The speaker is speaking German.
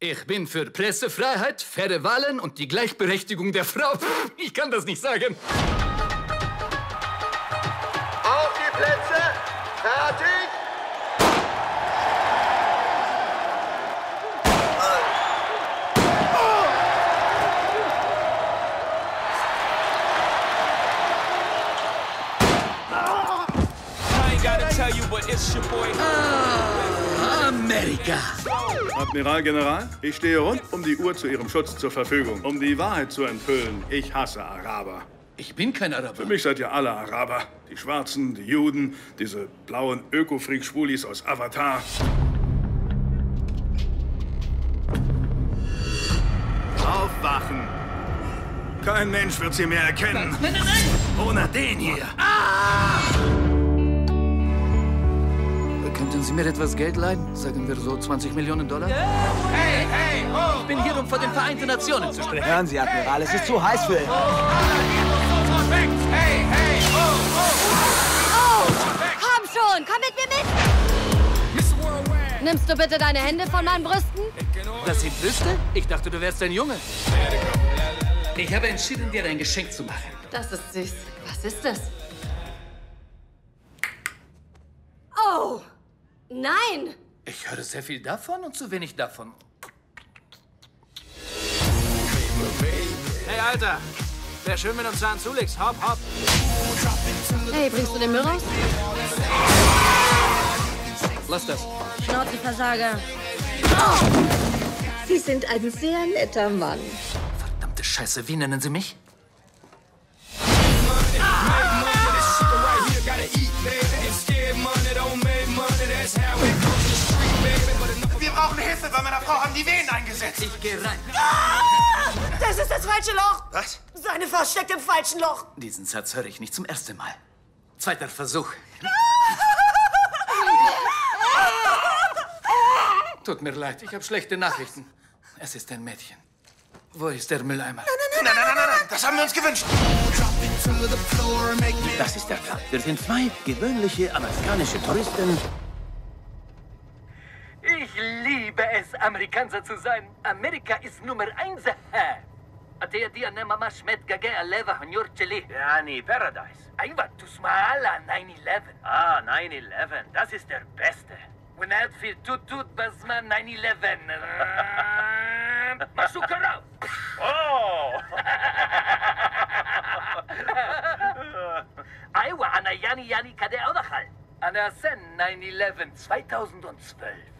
Ich bin für Pressefreiheit, faire Wahlen und die Gleichberechtigung der Frau. Ich kann das nicht sagen. Auf die Plätze! Fertig! Amerika! Admiral General, ich stehe rund um die Uhr zu Ihrem Schutz zur Verfügung, um die Wahrheit zu enthüllen. Ich hasse Araber. Ich bin kein Araber. Für mich seid ihr alle Araber. Die Schwarzen, die Juden, diese blauen Öko-Freak-Schwulis aus Avatar. Aufwachen! Kein Mensch wird sie mehr erkennen. Nein, nein, nein! Ohne den hier. Könnten Sie mir etwas Geld leihen? Sagen wir so 20 Millionen $? Hey, hey, oh! Ich bin hier, um vor den Vereinten Nationen zu sprechen. Hören Sie, Admiral, es ist zu heiß für ihn. Weg! Hey, hey, oh, oh! Komm schon, komm mit mir mit! Nimmst du bitte deine Hände von meinen Brüsten? Das sind Brüste? Ich dachte, du wärst ein Junge. Ich habe entschieden, dir ein Geschenk zu machen. Das ist süß. Was ist das? Oh! Nein! Ich höre sehr viel davon und zu wenig davon. Hey, Alter! Wer schön mit uns Zahn zulegst, hopp, hopp! Hey, bringst du den Müll raus? Lass das. Schnauzenversager. Oh. Sie sind ein sehr netter Mann. Verdammte Scheiße, wie nennen Sie mich? Wir brauchen Hilfe, bei meiner Frau haben die Venen eingesetzt. Ich gehe rein. Das ist das falsche Loch. Was? Seine Frau steckt im falschen Loch. Diesen Satz höre ich nicht zum ersten Mal. Zweiter Versuch. Tut mir leid, ich habe schlechte Nachrichten. Es ist ein Mädchen. Wo ist der Mülleimer? Nein, das haben wir uns gewünscht. Das ist der Plan. Wir sind zwei gewöhnliche amerikanische Touristen. Ich liebe es, Amerikaner zu sein. Amerika ist Nummer 1. أتيدي أنا ماما شمت جاجا ألافا هنيور تشيلي. Yani Paradise. أيوة تسمع على 9/11. Ah, 9/11. Das ist der Beste. وناد في توت بزمان 9/11. مسكرة. Oh! أيوة أنا يعني كده أدخل. أنا سن 9/11 2012.